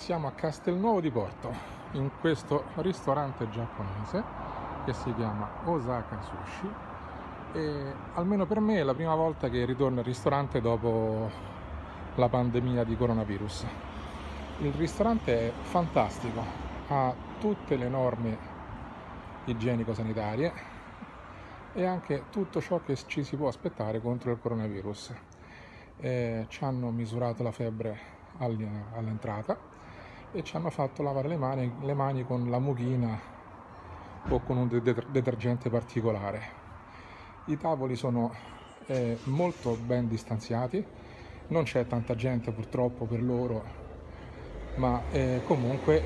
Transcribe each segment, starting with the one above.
Siamo a Castelnuovo di Porto, in questo ristorante giapponese che si chiama Osaka Sushi e almeno per me è la prima volta che ritorno al ristorante dopo la pandemia di coronavirus. Il ristorante è fantastico, ha tutte le norme igienico-sanitarie e anche tutto ciò che ci si può aspettare contro il coronavirus. Ci hanno misurato la febbre all'entrata e ci hanno fatto lavare le mani con la mughina o con un detergente particolare. I tavoli sono molto ben distanziati, non c'è tanta gente purtroppo per loro, ma comunque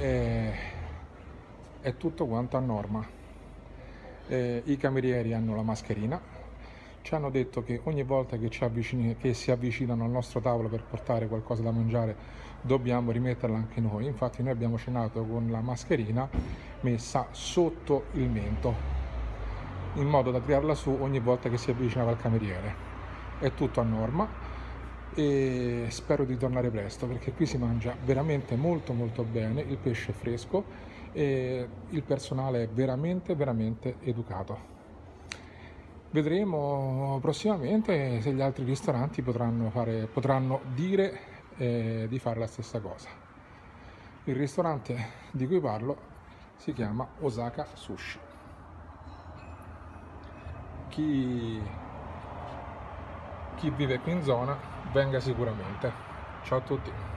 è tutto quanto a norma. I camerieri hanno la mascherina. Ci hanno detto che ogni volta che si avvicinano al nostro tavolo per portare qualcosa da mangiare dobbiamo rimetterla anche noi. Infatti noi abbiamo cenato con la mascherina messa sotto il mento, in modo da tirarla su ogni volta che si avvicinava al cameriere. È tutto a norma e spero di tornare presto, perché qui si mangia veramente molto bene, il pesce è fresco e il personale è veramente educato. Vedremo prossimamente se gli altri ristoranti potranno dire di fare la stessa cosa. Il ristorante di cui parlo si chiama Osaka Sushi. Chi vive qui in zona venga sicuramente. Ciao a tutti.